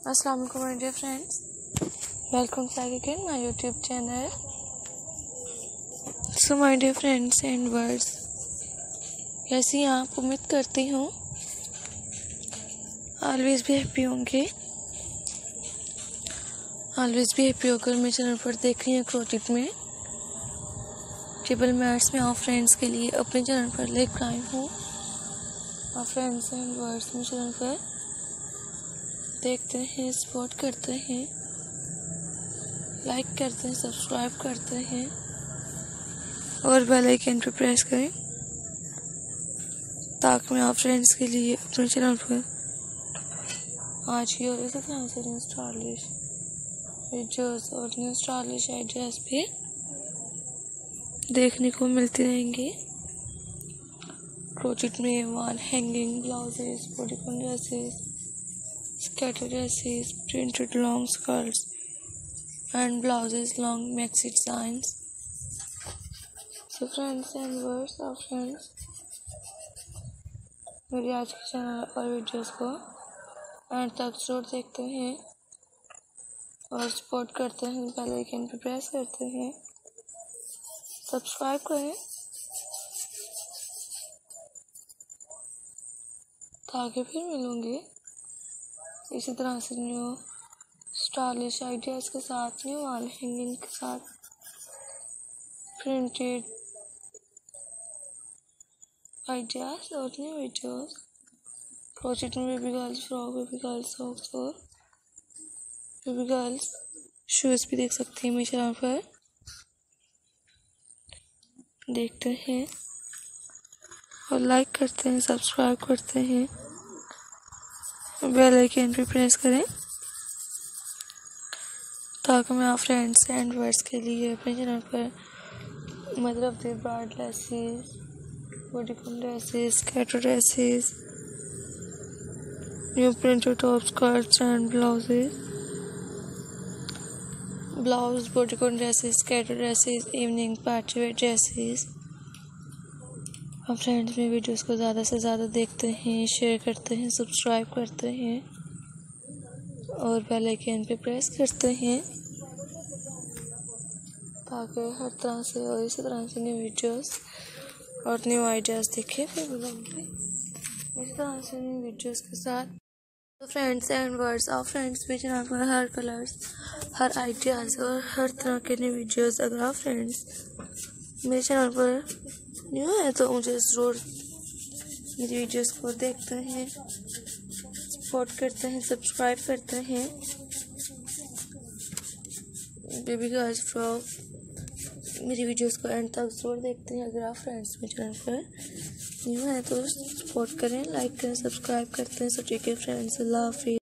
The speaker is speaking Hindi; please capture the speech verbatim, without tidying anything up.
अस्सलाम वालेकुम my dear friends, welcome back again my YouTube channel. So my dear friends and words, कैसी हैं आप? उम्मीद करती हूँ ऑलवेज भी हैप्पी होंगे। ऑलवेज भी हैप्पी होकर मेरे चैनल पर देख रही हैं क्रोचेट में टेबल मैट्स में आप फ्रेंड्स के लिए अपने चैनल पर लेकर आई हूँ। आप फ्रेंड्स एंड वर्ड्स मेरे चैनल पर देखते हैं, सपोर्ट करते हैं, लाइक करते हैं, सब्सक्राइब करते हैं और बेल आइकन पे प्रेस करें ताकि मैं आप फ्रेंड्स के लिए अपने चैनल पर आज की और इसी तरह से न्यू स्टाइलिश वीडियोस और न्यू स्टाइलिश आइडियाज भी देखने को मिलती रहेंगी। क्रोचेट में wall hanging blouses, bodycon dresses, scattered dresses, printed long skirts and blouses, long maxi designs. So friends and viewers of friends, मेरी आज के चैनल और वीडियोस को एंड तक जरूर देखते हैं और सपोर्ट करते हैं, बेल आइकन पे प्रेस करते हैं, सब्सक्राइब करें ताकि फिर मिलूंगी इसी तरह से न्यू स्टाइलिश आइडियाज़ के साथ, न्यू वॉल हैंगिंग के साथ, प्रिंटेड आइडियाज़ और न्यू वीडियोस। क्रोचेट में baby girls frock, baby girls socks और बेबी गर्ल्स शूज़ भी देख सकते हैं मेरे चैनल पर। देखते हैं और लाइक करते हैं, सब्सक्राइब करते हैं, बेल आइकन पे प्रेस करें ताकि मैं आप फ्रेंड्स एंड वर्ड्स के लिए अपने चैनल पर mother of the bride dresses, bodycon dresses, skirt dresses, new printed top skirts and blouses, blouse, bodycon dresses, skirt dresses, evening party wear dresses. हम फ्रेंड्स में वीडियोस को ज़्यादा से ज़्यादा देखते हैं, शेयर करते हैं, सब्सक्राइब करते हैं और बेल आइकन पे प्रेस करते हैं ताकि हर तरह से और इसी तरह से न्यू वीडियोस और न्यू आइडियाज़ देखें फिर मिलेंगे इसी तरह से न्यू वीडियोस के साथ। तो फ्रेंड्स एंड वर्ड्स, आप फ्रेंड्स भी चैनल पर हर कलर्स, हर आइडियाज़ और हर तरह के न्यू वीडियोस, अगर आप फ्रेंड्स मेरे चैनल पर न्यू है तो मुझे ज़रूर मेरी वीडियोस को देखते हैं, सपोर्ट करते हैं, सब्सक्राइब करते हैं। बेबी गर्ल्स फ्रॉक मेरी वीडियोस को एंड तक ज़रूर देखते हैं। अगर आप फ्रेंड्स मेरे चैनल पर न्यू है तो सपोर्ट करें, लाइक करें, सब्सक्राइब करते हैं। सो ठीक है फ्रेंड्स, अल्लाह हाफिज़।